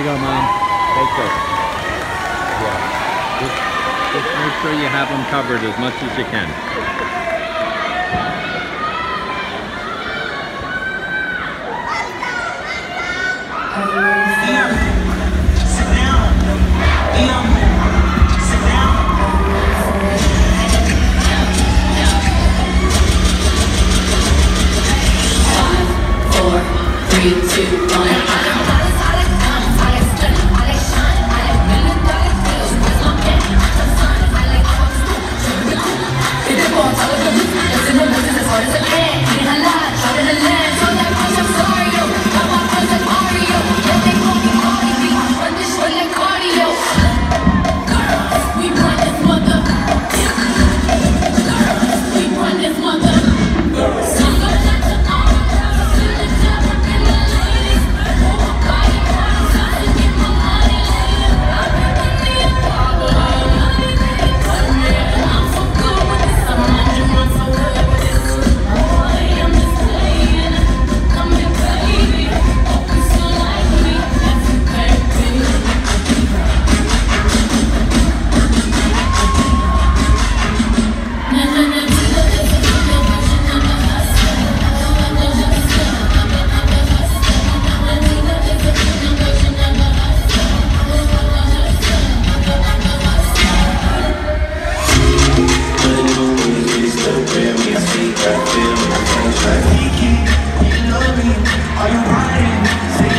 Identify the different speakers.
Speaker 1: you go, Mom. Take this. Yeah. Just make sure you have them covered as much as you can.
Speaker 2: Sit down. Sit down. 5, 4, 3, 2, 1. Are you riding?